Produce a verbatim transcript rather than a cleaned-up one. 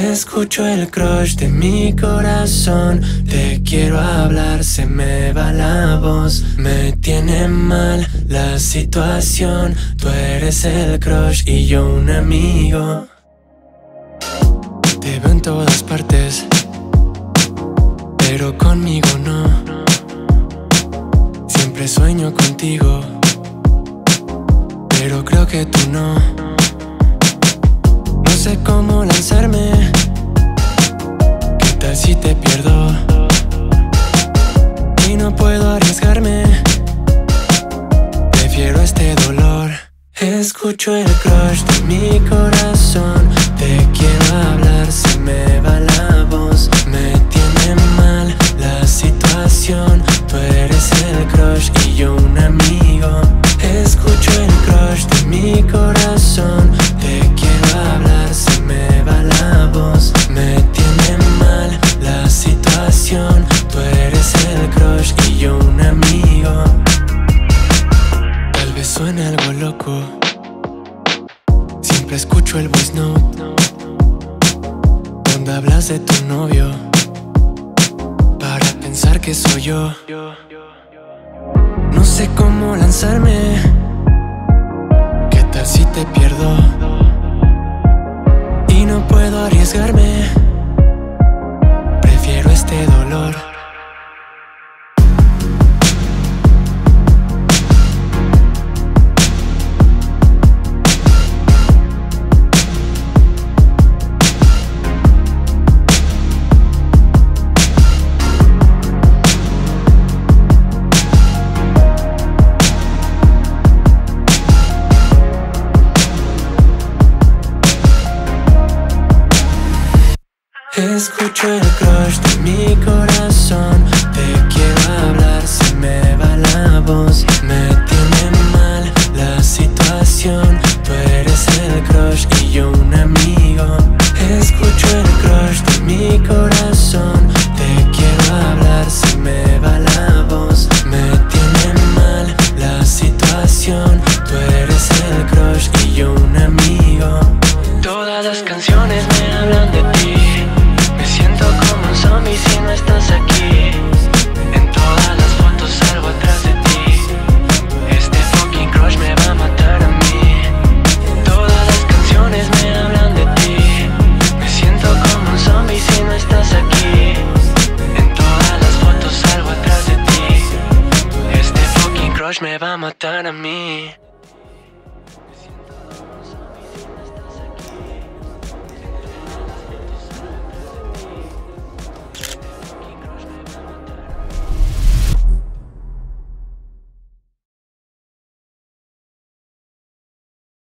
Escucho el crush de mi corazón. Te quiero hablar, se me va la voz. Me tiene mal la situación. Tú eres el crush y yo un amigo. Te veo en todas partes, pero conmigo no. Siempre sueño contigo, pero creo que tú no. No sé cómo lanzarme. ¿Qué tal si te pierdo? Y no puedo arriesgarme. Prefiero este dolor. Escucho el crush de mi corazón. Te quiero hablar, se me va la voz. Me tiene mal la situación. Tú eres el crush y yo un amigo. Escucho el crush de mi corazón. Te quiero hablar, se me va la voz. Me tiene mal la situación. Tú eres el crush y yo un amigo. Tal vez suene algo loco. Siempre escucho el voice note donde hablas de tu novio, para pensar que soy yo. No sé cómo lanzarme. ¿Qué tal si te pierdo? Y no puedo arriesgarme. Prefiero este dolor. Escucho el crush de mi corazón. Te quiero hablar, se me va la voz. Me tiene